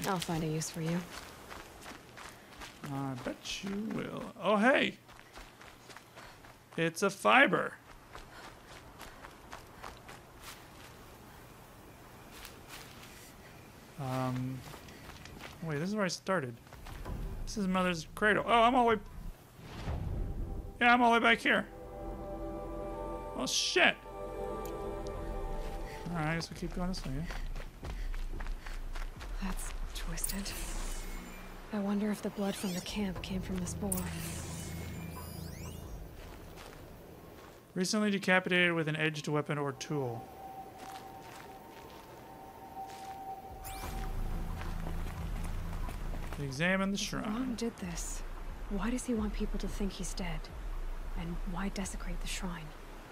I'll find a use for you. I bet you will. Oh, hey. It's a fiber. Wait, this is where I started. This is Mother's cradle. Oh, I'm all the way... Yeah, I'm all the way back here. Oh, shit. Alright, I guess we keep going this way, yeah? That's twisted. I wonder if the blood from the camp came from this boar. Recently decapitated with an edged weapon or tool. Examine the shrine. Ron did this. Why does he want people to think he's dead? And why desecrate the shrine?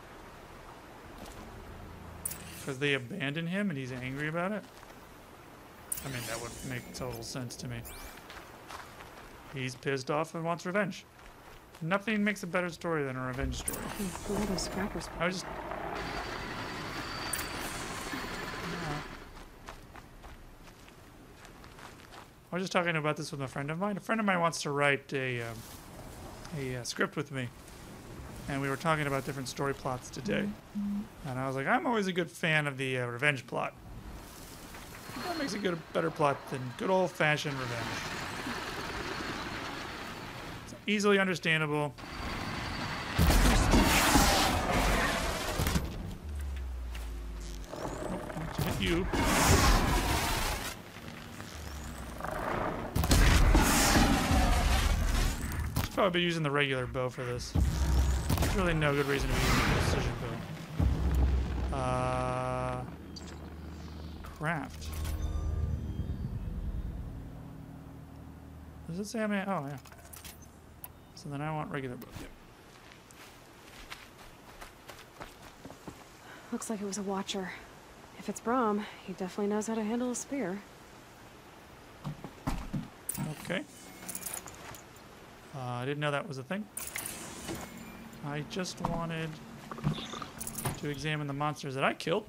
Because they abandoned him and he's angry about it? I mean, that would make total sense to me. He's pissed off and wants revenge. Nothing makes a better story than a revenge story. Who are those scrappers? I was just... I was just talking about this with a friend of mine. A friend of mine wants to write a script with me. And we were talking about different story plots today. And I was like, I'm always a good fan of the revenge plot. That makes a better plot than good old-fashioned revenge. It's easily understandable. Oh, to hit you. Should probably be using the regular bow for this. There's really no good reason to be using the precision bow. Craft. Does it say how many? Oh, yeah. So then I want regular bow. Yep. Looks like it was a watcher. If it's Brahm, he definitely knows how to handle a spear. Okay. I didn't know that was a thing. I just wanted to examine the monsters that I killed.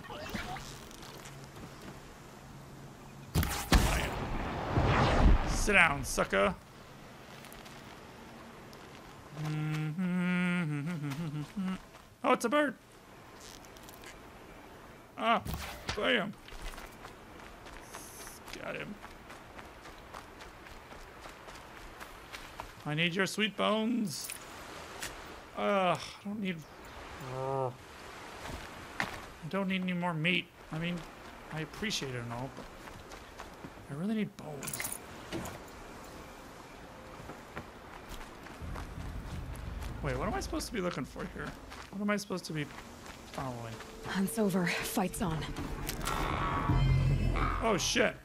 Sit down, sucker. Oh, it's a bird. Ah, bam. Got him. I need your sweet bones. I don't need any more meat. I mean, I appreciate it and all, but I really need bones. Wait, what am I supposed to be looking for here? What am I supposed to be following? Hunt's over. Fight's on. Oh, shit.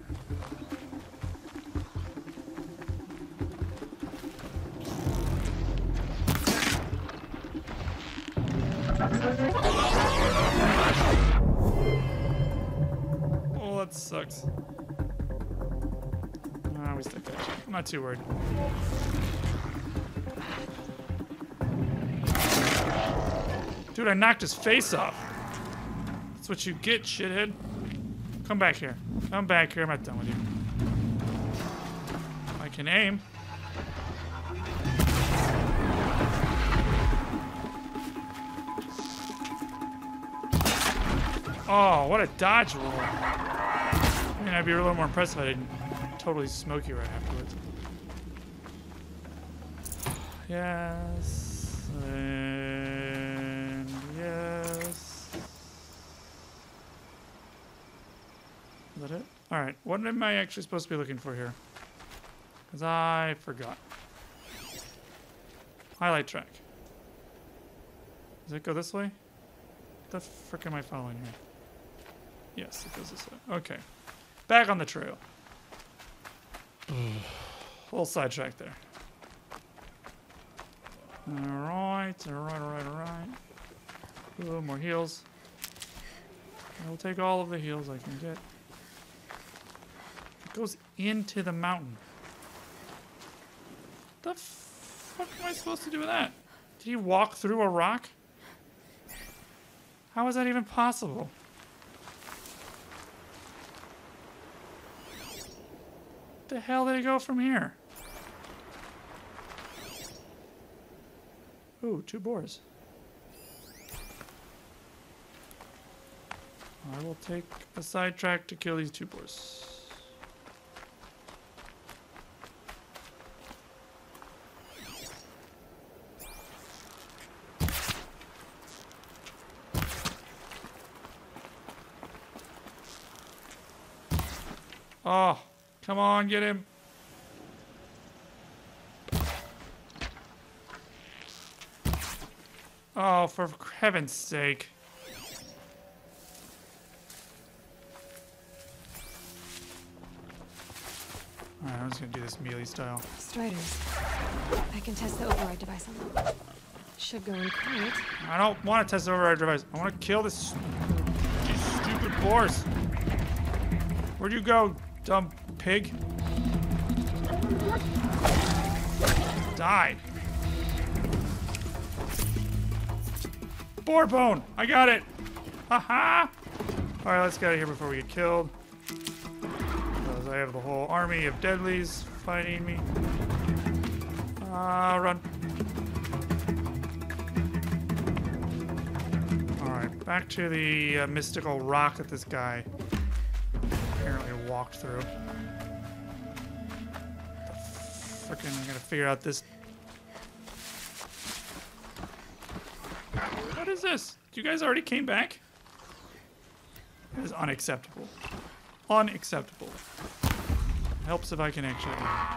Oh, that sucks. Ah, we still got you. I'm not too worried. Dude, I knocked his face off. That's what you get, shithead. Come back here. Come back here. I'm not done with you. I can aim. Oh, what a dodge roll. I mean, I'd be a little more impressed if I didn't totally smoke you right afterwards. Yes. And yes. Is that it? Alright, what am I actually supposed to be looking for here? Because I forgot. Highlight track. Does it go this way? What the frick am I following here? Yes, it goes this way. Okay. Back on the trail. Little sidetrack there. Alright. Ooh, more heals. I will take all of the heals I can get. It goes into the mountain. What the fuck am I supposed to do with that? Did he walk through a rock? How is that even possible? The hell did it go from here? Ooh, 2 boars. I will take a sidetrack to kill these 2 boars. Oh, come on, get him. Oh, for heaven's sake. Alright, I'm just gonna do this melee style. Striders. I can test the override device on them. Should go in quiet. I don't want to test the override device. I want to kill these stupid boars. Where'd you go, dumb pig? Die. Boar bone! I got it! Haha! Alright, let's get out of here before we get killed. Because I have the whole army of deadlies fighting me. Run. Alright, back to the mystical rock that this guy apparently walked through. Frickin', I'm gonna figure out this. What is this? You guys already came back? That is unacceptable. Unacceptable. Helps if I can actually.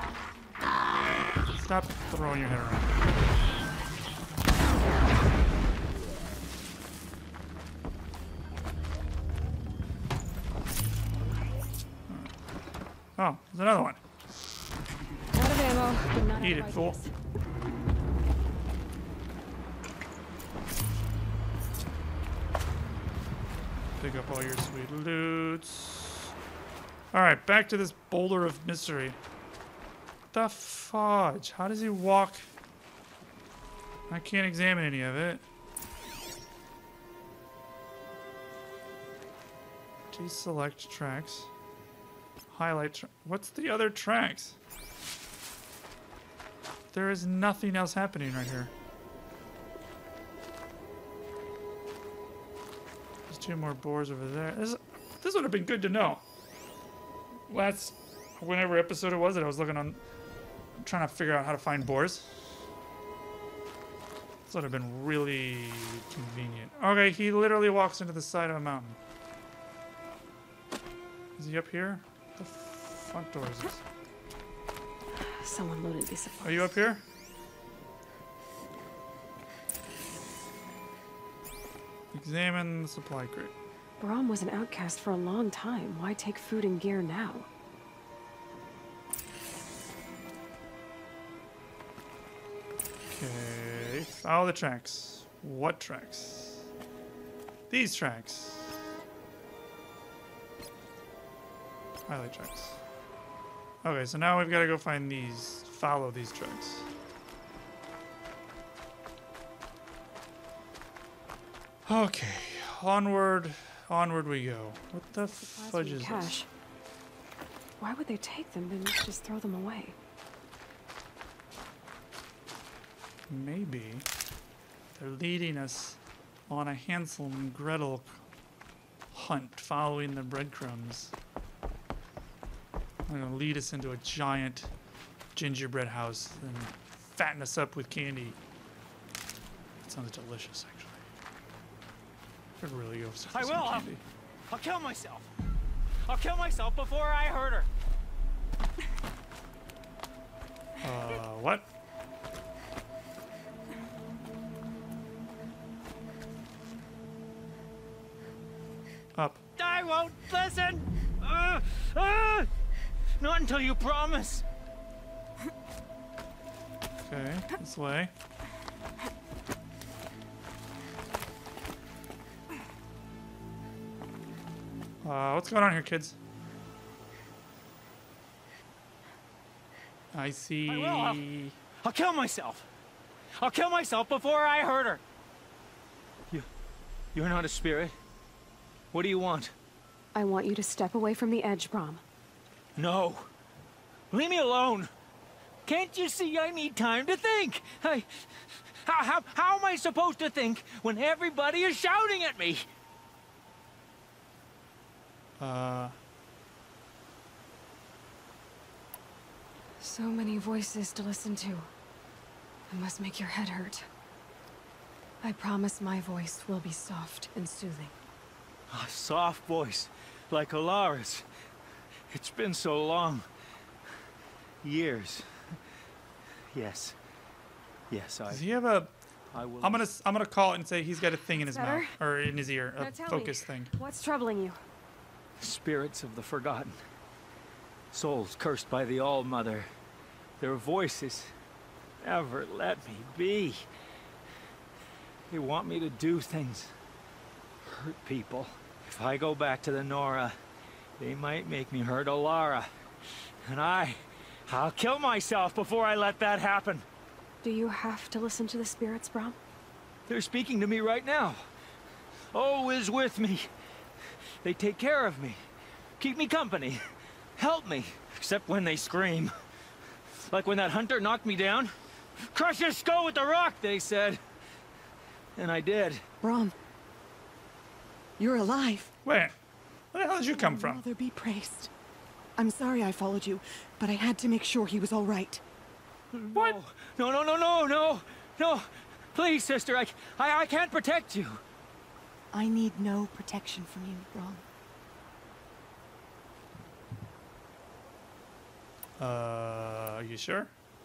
Stop throwing your head around. Oh, there's another one. Out of ammo, but not Eat out of it, fool. ideas. Pick up all your sweet loots. Alright, back to this boulder of mystery. The fudge? How does he walk? I can't examine any of it. Deselect tracks. Highlight. What's the other tracks? There is nothing else happening right here. There's 2 more boars over there. This would have been good to know. Whenever episode it was that I was looking on, trying to figure out how to find boars. This would have been really convenient. Okay, he literally walks into the side of a mountain. Is he up here? The front door is this. Someone loaded these supplies. Are you up here? Examine the supply crate. Brahm was an outcast for a long time. Why take food and gear now? Okay, follow the tracks. What tracks? These tracks. Highlight tracks. Okay, so now we've got to go find these, follow these tracks. Okay, onward we go. What the fudge is this? Cash. Why would they take them and just throw them away? Maybe they're leading us on a Hansel and Gretel hunt, following the breadcrumbs. They're gonna lead us into a giant gingerbread house and fatten us up with candy. That sounds delicious, actually. Could really go for some candy. I'll kill myself. I'll kill myself before I hurt her. What? Up. I won't listen. Not until you promise. Okay, this way. What's going on here, kids? I see. I will. I'll kill myself. I'll kill myself before I hurt her. You're not a spirit. What do you want? I want you to step away from the edge, Brahm. No. Leave me alone. Can't you see I need time to think? How am I supposed to think when everybody is shouting at me? So many voices to listen to. It must make your head hurt. I promise my voice will be soft and soothing. A soft voice, like Alara's. It's been so long. Years. Yes. Yes, Does he have a... I will... I'm gonna call it and say he's got a thing in his Better? mouth. Or in his ear. Now A tell focus me, thing. what's troubling you? Spirits of the forgotten. Souls cursed by the All-Mother. Their voices never let me be. They want me to do things. Hurt people. If I go back to the Nora, they might make me hurt Alara. And I'll kill myself before I let that happen. Do you have to listen to the spirits, Brom? They're speaking to me right now. Oh is with me. They take care of me. Keep me company. Help me. Except when they scream. Like when that hunter knocked me down. Crush his skull with the rock, they said. And I did. Brom, you're alive. Wait. Where the hell did you come from? Mother be praised. I'm sorry I followed you, but I had to make sure he was all right. What? No. Please, sister, I can't protect you. I need no protection from you, Brom. Are you sure?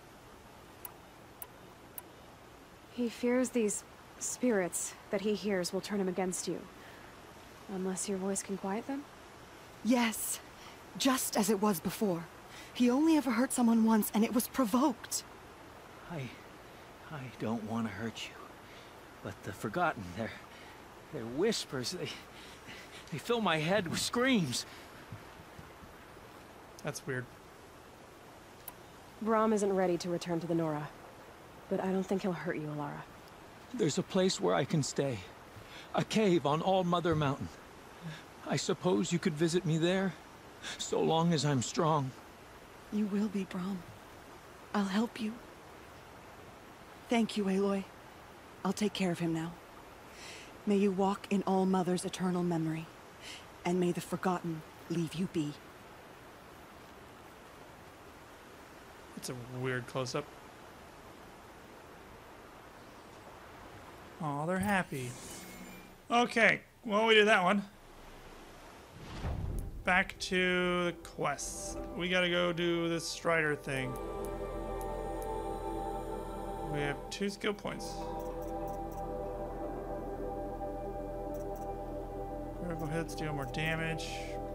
He fears these spirits that he hears will turn him against you. Unless your voice can quiet them? Yes, just as it was before. He only ever hurt someone once, and it was provoked. I don't want to hurt you. But the Forgotten, their whispers, they fill my head with screams. That's weird. Brom isn't ready to return to the Nora. But I don't think he'll hurt you, Alara. There's a place where I can stay. A cave on All-Mother Mountain. I suppose you could visit me there, so long as I'm strong. You will be, Brom. I'll help you. Thank you, Aloy. I'll take care of him now. May you walk in All-Mother's eternal memory, and may the Forgotten leave you be. It's a weird close-up. Oh, they're happy. Okay, well, we did that one. Back to the quests. We gotta go do this Strider thing. We have 2 skill points. Critical hits deal more damage.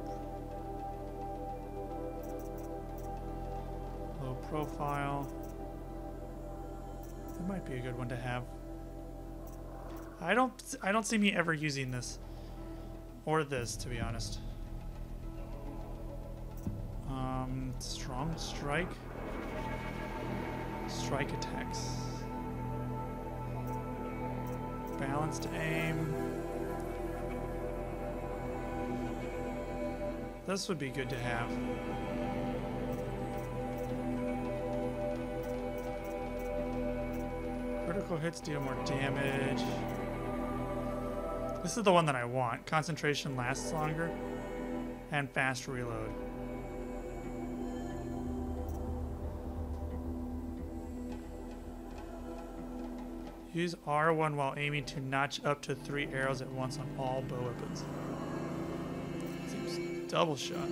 Low profile. That might be a good one to have. I don't see me ever using this. Or this, to be honest. Strong strike. Strike attacks. Balanced aim. This would be good to have. Critical hits deal more damage. This is the one that I want. Concentration lasts longer. And fast reload. Use R1 while aiming to notch up to 3 arrows at once on all bow weapons. Seems double shot.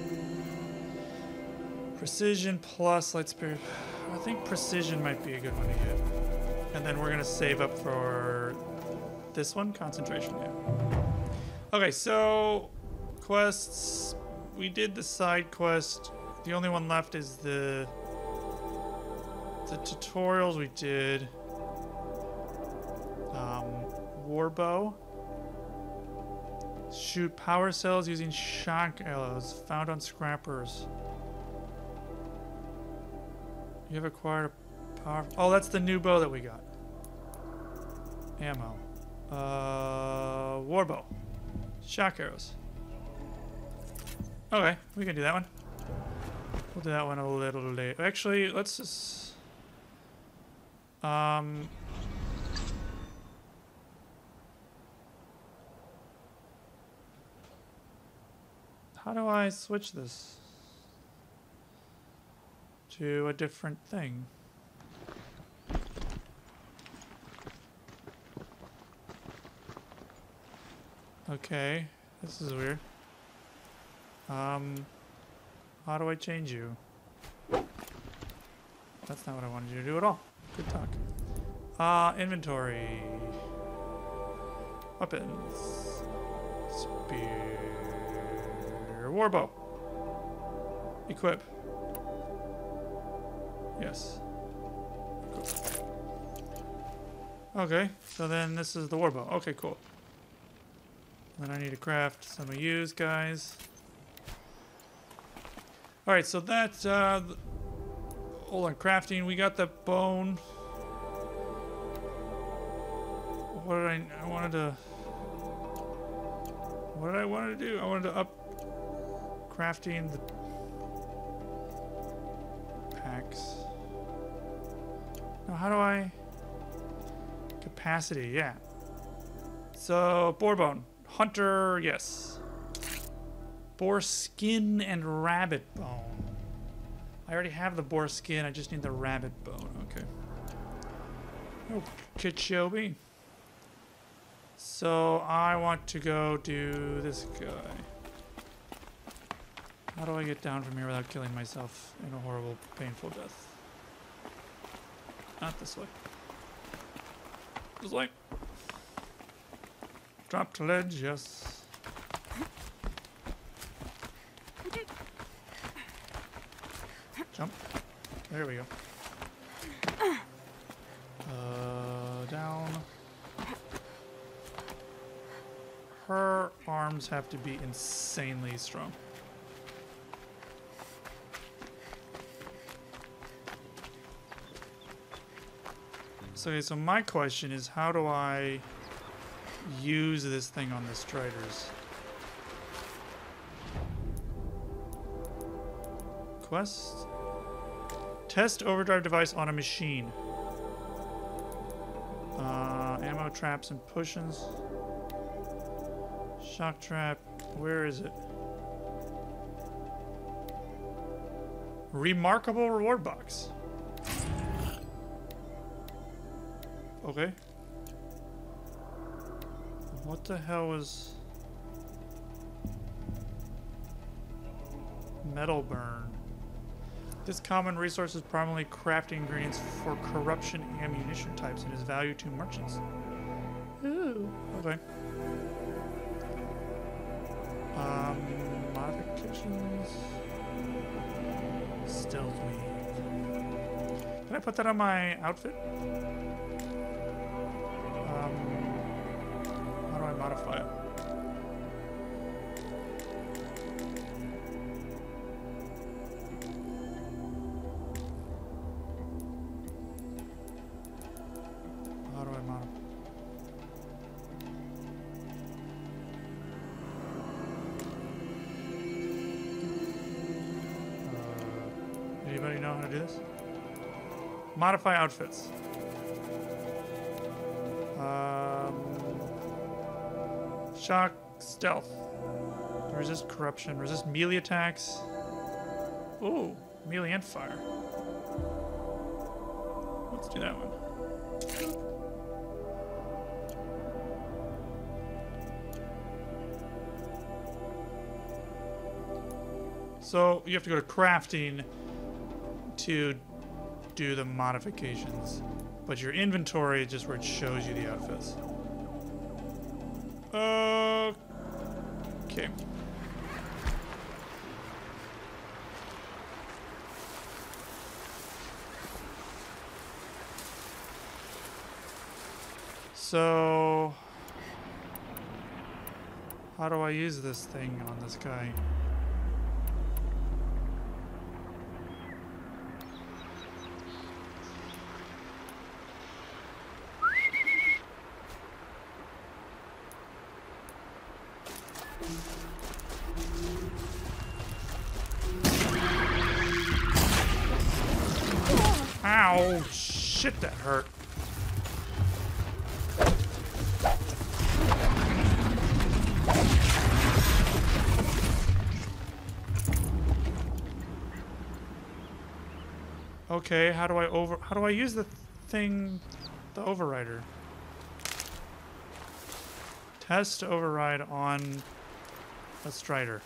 Precision plus light spirit. I think precision might be a good one to get. And then we're gonna save up for this one, concentration. Yeah. Okay, so quests. We did the side quest. The only one left is the tutorials we did. Warbow. Shoot power cells using shock arrows found on scrappers. You have acquired a power. Oh, that's the new bow that we got. Ammo. Warbow. Shock arrows. Okay, we can do that one. We'll do that one a little late. Actually, let's just... How do I switch this to a different thing? Okay, this is weird. How do I change you? That's not what I wanted you to do at all. Good talk. Inventory. Weapons. Spear. Warbow. Equip. Yes. Cool. Okay, so then this is the warbow. Okay, cool. Then I need to craft some of yous, guys. Alright, so that's hold on, crafting. We got the bone. What did I wanted to... What did I want to do? I wanted to up crafting the packs. Now, how do I... Capacity, yeah. So, boar bone. Hunter, yes. Boar skin and rabbit bone. I already have the boar skin, I just need the rabbit bone. Okay. Oh, Kichobi. So I want to go do this guy. How do I get down from here without killing myself in a horrible, painful death? Not this way. This way. Drop to ledge, yes. Jump. There we go. Down. Her arms have to be insanely strong. So, okay, so my question is, how do I use this thing on the Striders? Quest? Test overdrive device on a machine. Ammo traps and potions. Shock trap. Where is it? Remarkable reward box. Okay. What the hell was... Metal burn. This common resource is primarily crafting ingredients for corruption ammunition types and is valued to merchants. Ooh. Okay. Modifications. Stealth weave. Can I put that on my outfit? How do I modify it? How do I modify? Anybody know how to do this? Modify outfits. Shock, stealth. Resist corruption. Resist melee attacks. Ooh, melee and fire. Let's do that one. So you have to go to crafting to do the modifications, but your inventory is just where it shows you the outfits. Okay. So, how do I use this thing on this guy? Ow! Shit, that hurt. Okay, how do I use the thing, the overrider? Test override on a Strider.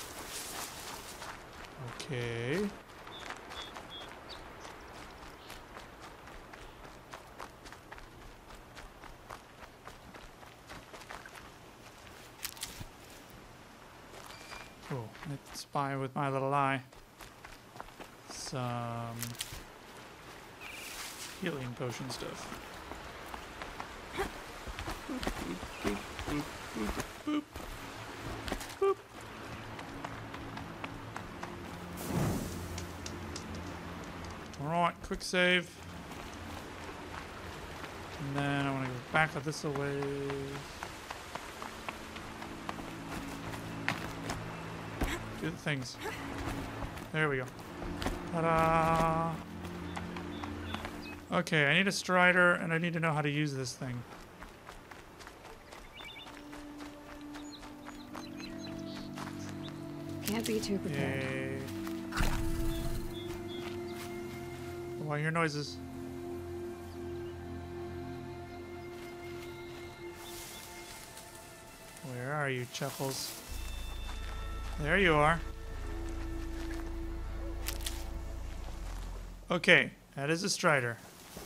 Okay. Oh, let's spy with my little eye. Some healing potion stuff. Boop, boop, boop, boop, boop. Alright, quick save. And then I want to go back of this away. Do the things. There we go. Ta-da! Okay, I need a Strider, and I need to know how to use this thing. Can't be too prepared. Yay. Oh, I hear noises. Where are you, Chuckles? There you are. Okay, that is a Strider.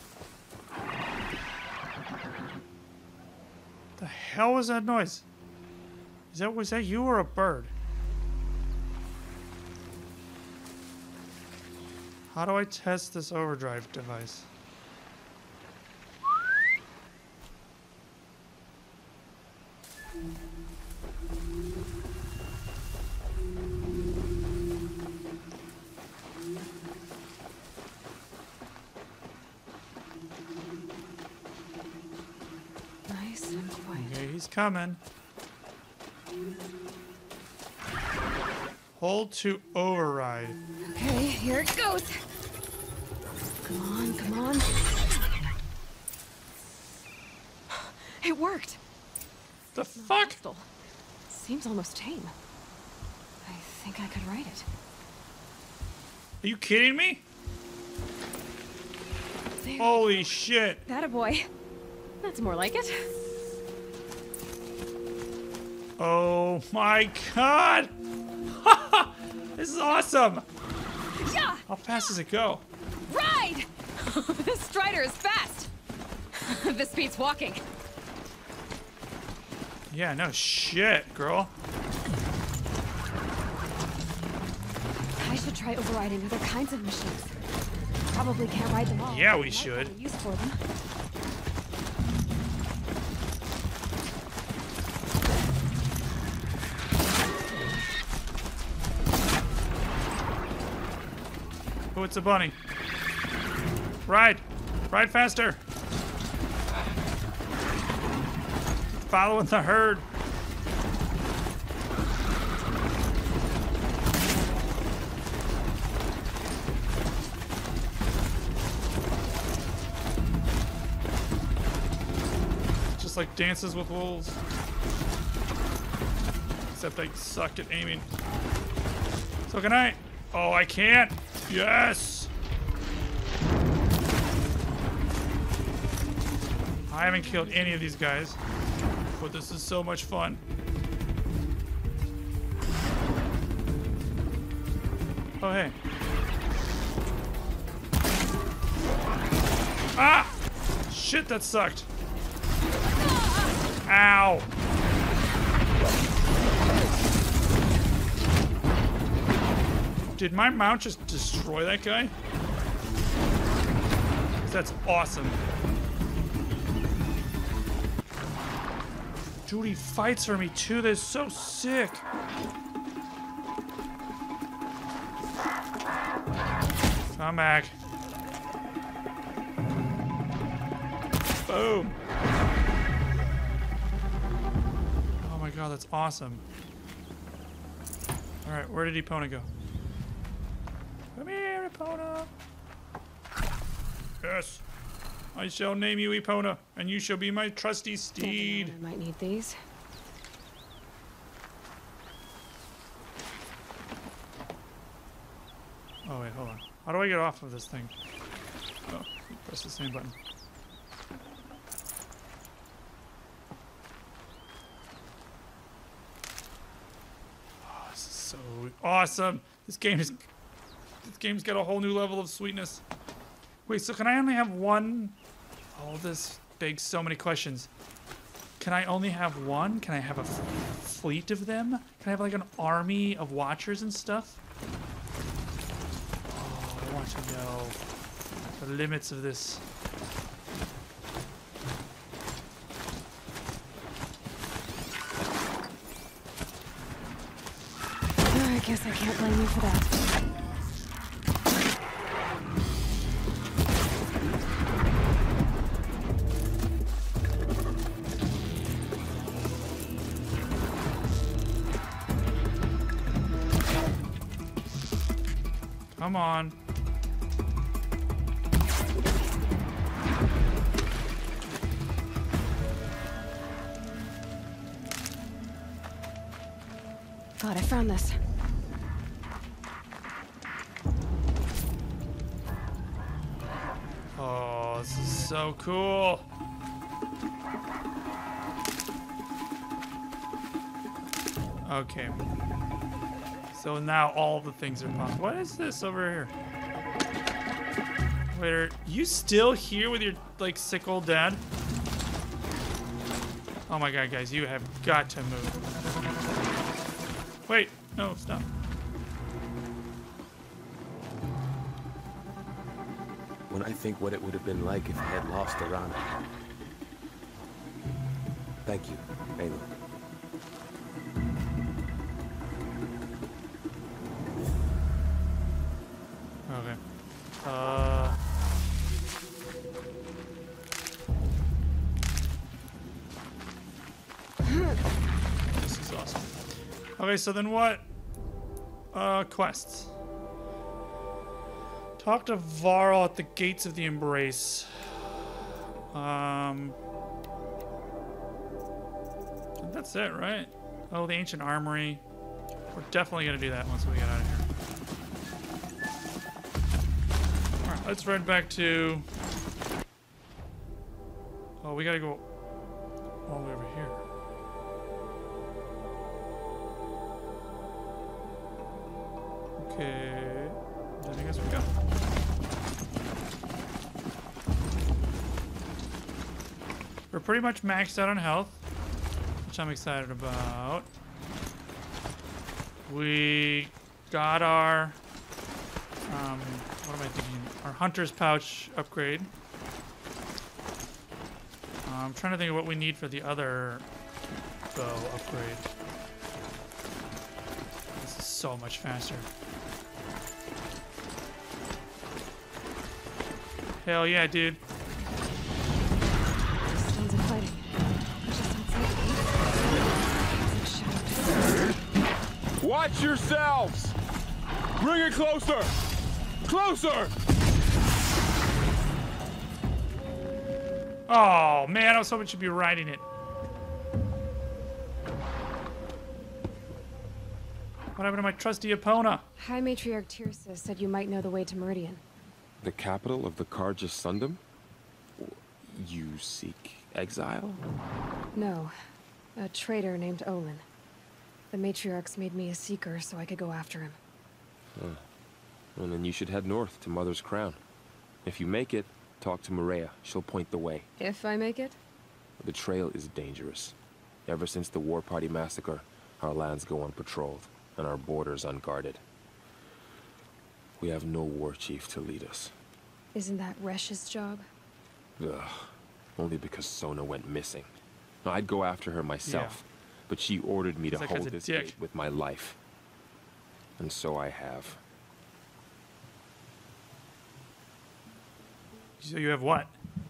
The hell was that noise? Was that you or a bird? How do I test this overdrive device? Nice and quiet. Okay, he's coming. Hold to override. Okay, here it goes. Come on, come on. It worked. The fuck? Hostile. Seems almost tame. I think I could ride it. Are you kidding me? There. Holy shit. That a boy. That's more like it. Oh my god. This is awesome. Yeah! How fast does it go? Ride! This Strider is fast. This beats walking. Yeah, no shit, girl. I should try overriding other kinds of machines. Probably can't ride them all. Yeah, we but I might should. find a use for them. Oh, it's a bunny. Ride. Ride faster. Following the herd. Just like Dances with Wolves. Except I suck at aiming. So can I? Oh, I can't. Yes! I haven't killed any of these guys, but this is so much fun. Oh, hey. Ah! Shit, that sucked. Ow! Did my mount just destroy that guy? That's awesome. Dude, he fights for me too. That's so sick. Come back. Boom. Oh my god, that's awesome. Alright, where did Epona go? Come here, Epona. Yes. I shall name you Epona, and you shall be my trusty steed. I might need these. Oh wait, hold on. How do I get off of this thing? Oh, press the same button. Oh, this is so awesome. This game's got a whole new level of sweetness. Wait, so can I only have one? Oh, this begs so many questions. Can I only have one? Can I have a fleet of them? Can I have like an army of watchers and stuff? Oh, I want to know the limits of this. I guess I can't blame you for that. Come on. God, I found this. Oh, this is so cool. Okay. So now all the things are possible. What is this over here? Wait, are you still here with your, like, sick old dad? Oh my god, guys, you have got to move. Wait, no, stop. When I think what it would have been like if I had lost Arana. Thank you, Aloy. Okay. This is awesome. Okay, so then what? Quests. Talk to Varl at the gates of the Embrace. That's it, right? Oh, the ancient armory. We're definitely gonna do that once we get out of here. Alright, let's run back to... Oh, we gotta go all the way over here. Okay, then I guess we go. We're pretty much maxed out on health, which I'm excited about. We got our, what am I thinking? Our hunter's pouch upgrade. I'm trying to think of what we need for the other bow upgrade. This is so much faster. Hell yeah, dude. Sounds of fighting. Just outside the gate. Watch yourselves! Bring it closer! Closer! Oh man, I was hoping she'd be riding it. What happened to my trusty Epona? High Matriarch Tirsa said you might know the way to Meridian. The capital of the Karja Sundom? You seek exile? No. A traitor named Olin. The Matriarchs made me a seeker so I could go after him. Well, then you should head north to Mother's Crown. If you make it, talk to Maria. She'll point the way. If I make it? The trail is dangerous. Ever since the War Party massacre, our lands go unpatrolled, and our borders unguarded. We have no war chief to lead us. Isn't that Resh's job? Ugh. Only because Sona went missing. No, I'd go after her myself, but she ordered me to That guy's hold a this dick. gate with my life. And so I have. So you have what?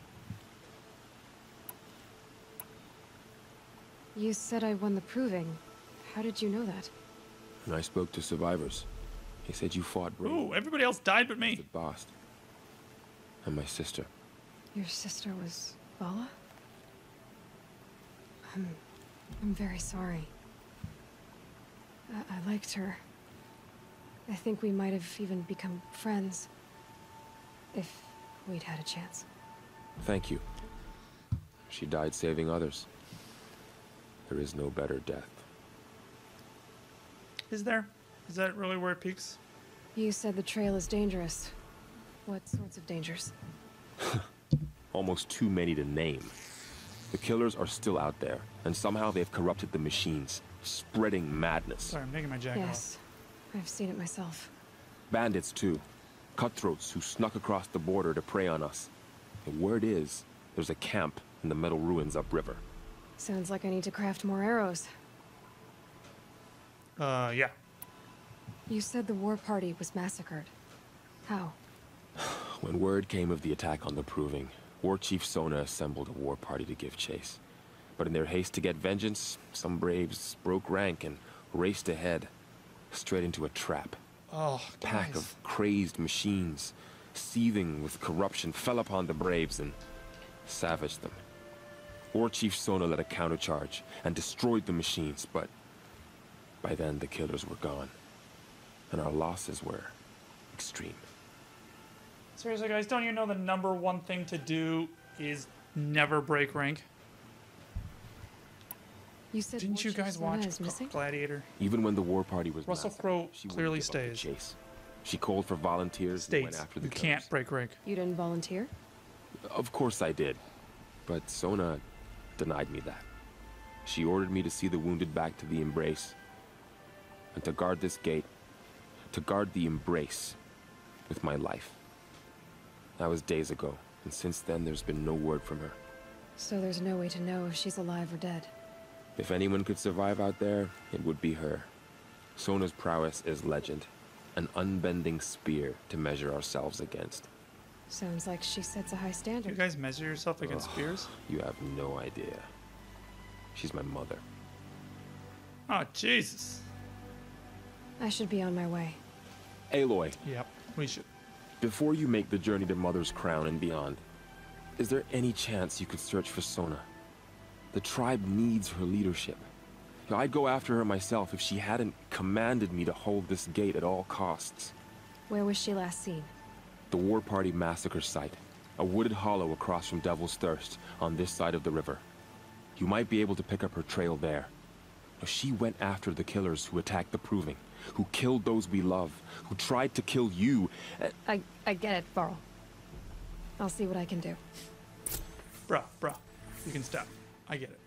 You said I won the proving. How did you know that? And I spoke to survivors. He said you fought bravely. Ooh, everybody else died but me. The boss. and my sister. Your sister was Vala? I'm very sorry. I liked her. I think we might have even become friends. If we'd had a chance. Thank you. She died saving others. There is no better death. Is there? Is that really where it peaks? You said the trail is dangerous. What sorts of dangers? Almost too many to name. The killers are still out there, and somehow they've corrupted the machines, spreading madness. Sorry, I'm taking my jacket off. Yes, I've seen it myself. Bandits, too. Cutthroats who snuck across the border to prey on us. The word is, there's a camp in the metal ruins upriver. Sounds like I need to craft more arrows. Yeah. You said the war party was massacred. How? When word came of the attack on the Proving, War Chief Sona assembled a war party to give chase. But in their haste to get vengeance, some braves broke rank and raced ahead, straight into a trap. Oh, A pack guys. of crazed machines, seething with corruption, fell upon the braves and savaged them. War Chief Sona led a countercharge and destroyed the machines, but by then the killers were gone, and our losses were extreme. Seriously, guys, don't you know the number one thing to do is never break rank? You said Didn't you War Chief guys Sona watch is missing? Gladiator? Even when the war party was Russell massacred, Crowe she wouldn't clearly give up the stays. chase. She called for volunteers and went States after the you killers. can't break rank. You didn't volunteer? Of course I did, but Sona denied me that. She ordered me to see the wounded back to the Embrace, and to guard this gate, to guard the Embrace with my life. That was days ago, and since then there's been no word from her. So there's no way to know if she's alive or dead. If anyone could survive out there, it would be her. Sona's prowess is legend, an unbending spear to measure ourselves against. Sounds like she sets a high You standard. guys measure yourself against spears? You have no idea. She's my mother. Oh, Jesus. I should be on my way. Aloy, Yep, we should. before you make the journey to Mother's Crown and beyond, is there any chance you could search for Sona? The tribe needs her leadership. I'd go after her myself if she hadn't commanded me to hold this gate at all costs. Where was she last seen? The War Party massacre site, a wooded hollow across from Devil's Thirst on this side of the river. You might be able to pick up her trail there. She went after the killers who attacked the Proving, who killed those we love, who tried to kill you. I get it, Varl. I'll see what I can do. Bruh. You can stop. I get it.